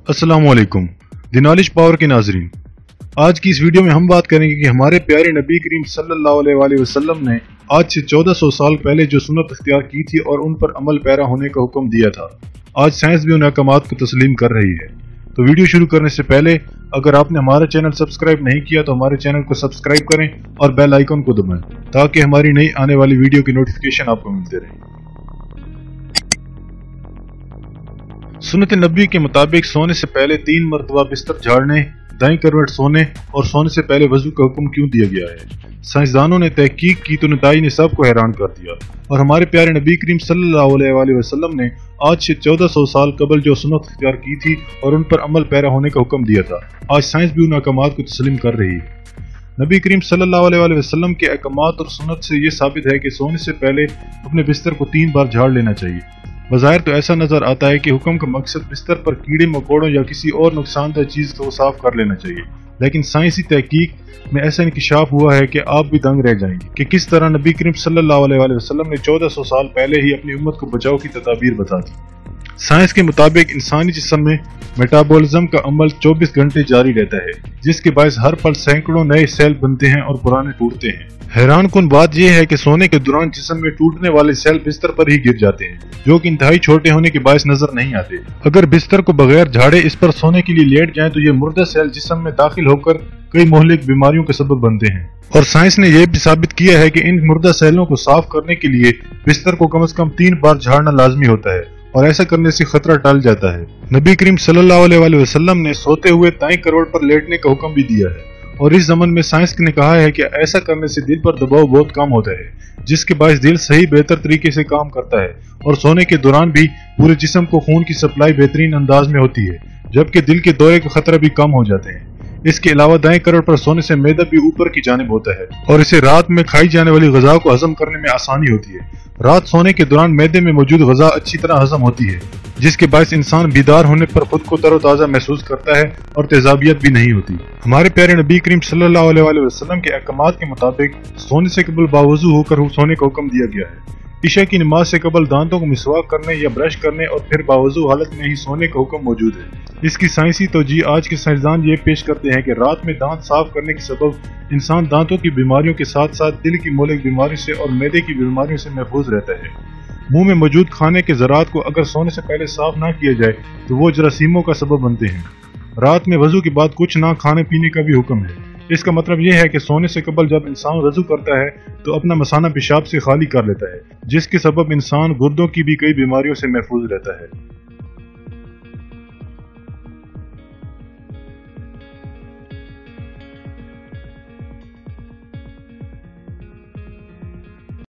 अस्सलाम वालेकुम the knowledge power के नाजरीन। आज की इस वीडियो में हम बात करेंगे कि हमारे प्यारे नबी करीम सल्लल्लाहु अलैहि वसल्लम ने आज से 1400 साल पहले जो सुन्नत इख्तियार की थी और उन पर अमल पैरा होने का हुक्म दिया था, आज साइंस भी उन अहकामात को तस्लीम कर रही है। तो वीडियो शुरू करने से पहले अगर आपने हमारा चैनल सब्सक्राइब नहीं किया तो हमारे चैनल को सब्सक्राइब करें और बेल आइकन को दबाएं ताकि हमारी नई आने वाली वीडियो की नोटिफिकेशन आपको मिलते रहे। सुन्नत नबी के मुताबिक सोने से पहले 3 मरतबा बिस्तर झाड़ने, दाईं करवट सोने और सोने से पहले वजू का हुक्म क्यों दिया गया है। साइंसदानों ने तहकीक की तो नतीजे ने सबको हैरान कर दिया और हमारे प्यारे नबी करीम सल्लल्लाहु अलैहि वसल्लम ने आज से 1400 साल कबल जो सुन्नत इख्तियार की थी और उन पर अमल पैरा होने का हुक्म दिया था, आज साइंस भी उन अहकामात को तस्लीम कर रही है। नबी करीम सल्लल्लाहु अलैहि वसल्लम के अहकामात और सुन्नत से ये साबित है कि सोने से पहले अपने बिस्तर को 3 बार झाड़ लेना चाहिए। बज़ाहिर तो ऐसा नजर आता है कि हुक्म का मकसद बिस्तर पर कीड़े मकोड़ों या किसी और नुकसानदेह चीज को साफ कर लेना चाहिए, लेकिन साइंसी तहकीक में ऐसा इंकिशाफ हुआ है कि आप भी दंग रह जाएंगे कि किस तरह नबी करीम सल्लल्लाहु अलैहि वसल्लम ने 1400 साल पहले ही अपनी उम्मत को बचाव की तदाबीर बता दी। साइंस के मुताबिक इंसानी जिस्म में मेटाबॉलिज्म का अमल 24 घंटे जारी रहता है, जिसके बायस हर पल सैकड़ों नए सेल बनते हैं और पुराने टूटते हैं। हैरान कुन बात यह है कि सोने के दौरान जिस्म में टूटने वाले सेल बिस्तर पर ही गिर जाते हैं, जो कि इंतहाई छोटे होने के बायस नजर नहीं आते। अगर बिस्तर को बगैर झाड़े इस पर सोने के लिए लेट जाएं तो ये मुर्दा सेल जिस्म में दाखिल होकर कई मोहलिक बीमारियों के सबब बनते हैं। और साइंस ने यह भी साबित किया है कि इन मुर्दा सेलों को साफ करने के लिए बिस्तर को कम से कम 3 बार झाड़ना लाजमी होता है और ऐसा करने से खतरा टल जाता है। नबी करीम सल्लल्लाहु अलैहि वसल्लम ने सोते हुए दाईं करवट पर लेटने का हुक्म भी दिया है और इस ज़माने में साइंस ने कहा है कि ऐसा करने से दिल पर दबाव बहुत कम होता है, जिसके बायस दिल सही बेहतर तरीके से काम करता है और सोने के दौरान भी पूरे जिस्म को खून की सप्लाई बेहतरीन अंदाज में होती है, जबकि दिल के दौरे का खतरा भी कम हो जाते हैं। इसके अलावा दाएं करवट पर सोने से मैदा भी ऊपर की जानिब होता है और इसे रात में खाई जाने वाली ग़िज़ा को हजम करने में आसानी होती है। रात सोने के दौरान मैदे में मौजूद ग़िज़ा अच्छी तरह हजम होती है, जिसके बायस इंसान बीदार होने पर खुद को तरोताज़ा महसूस करता है और तेजाबियत भी नहीं होती। हमारे प्यारे नबी करीम सल्लल्लाहु अलैहि वसल्लम के अहकामात के मुताबिक सोने से कबल बावजू होकर सोने का हुक्म दिया गया है। इशा की नमाज से कबल दांतों को मिसवाक करने या ब्रश करने और फिर बावजू हालत में ही सोने का हुक्म मौजूद है। इसकी साइंसी तौजीह आज के साइंसदान ये पेश करते हैं कि रात में दांत साफ करने के सबब इंसान दांतों की बीमारियों के साथ साथ दिल की मोहलिक बीमारी से और मैदे की बीमारियों से महफूज रहता है। मुंह में मौजूद खाने के ज़रात को अगर सोने से पहले साफ ना किया जाए तो वो जरासीमों का सबब बनते हैं। रात में वजू के बाद कुछ ना खाने पीने का भी हुक्म है। इसका मतलब यह है कि सोने से कबल जब इंसान वजू करता है तो अपना मसाना पेशाब से खाली कर लेता है, जिसके सबब इंसान गुर्दों की भी कई बीमारियों से महफूज रहता है।